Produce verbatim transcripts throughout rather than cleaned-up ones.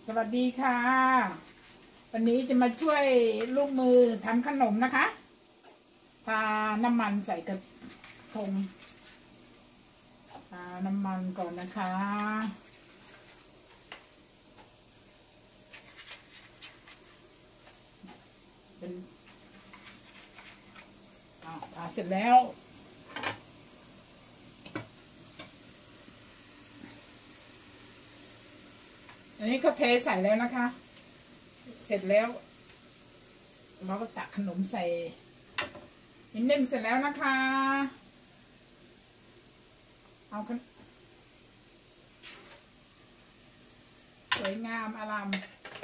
สวัสดีค่ะวันนี้จะมาช่วยลูกมือทำขนมนะคะทาน้ำมันใส่กระทงทาน้ำมันก่อนนะคะเป็นทาเสร็จแล้วอันนี้ก็เทใส่แล้วนะคะเสร็จแล้วเราก็ตักขนมใส่นิดนึงเสร็จแล้วนะคะเอาขนสวยงามอลัง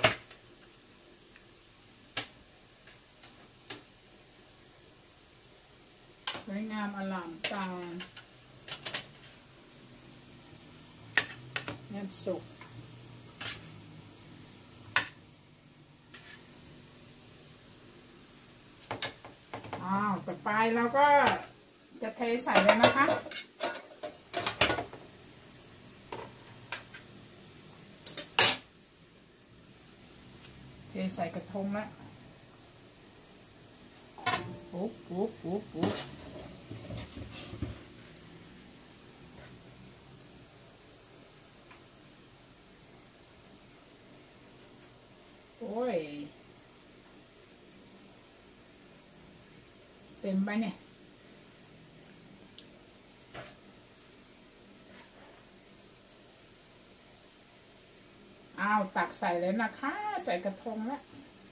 สวยงามอลังตาเงินสุกอ้าวต่อไปเราก็จะเทใส่เลยนะคะเทใส่กระทงแล้วปุ๊บปุ๊บปุ๊บปุ๊บโอ้ยเต็มไปเนี่ยอ้าวตักใส่เลยนะคะใส่กระทงแล้ว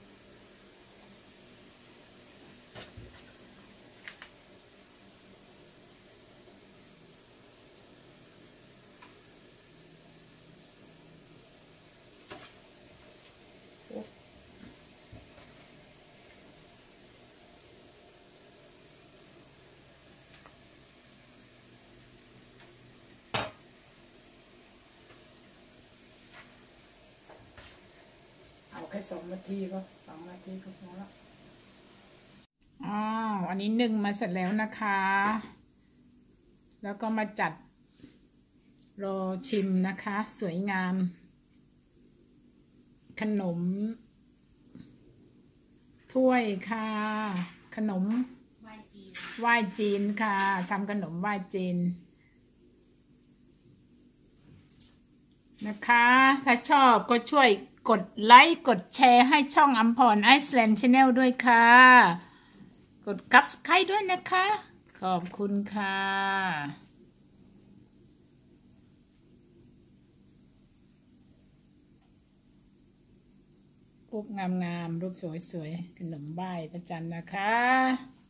แค่สองนาทีก็สองนาทีก็พอแล้วอ้าวอันนี้นึ่งมาเสร็จแล้วนะคะแล้วก็มาจัดรอชิมนะคะสวยงามขนมถ้วยค่ะขนมไหว้จีนไหว้จีนค่ะทำขนมไหว้จีนนะคะถ้าชอบก็ช่วยกดไลค์กดแชร์ให้ช่องอัมพรไอซ์แลนด์ชาแนลด้วยค่ะกดซับสไครบ์ด้วยนะคะขอบคุณค่ะรูปงามๆรูปสวยๆขนมไหว้พระจันทร์นะคะ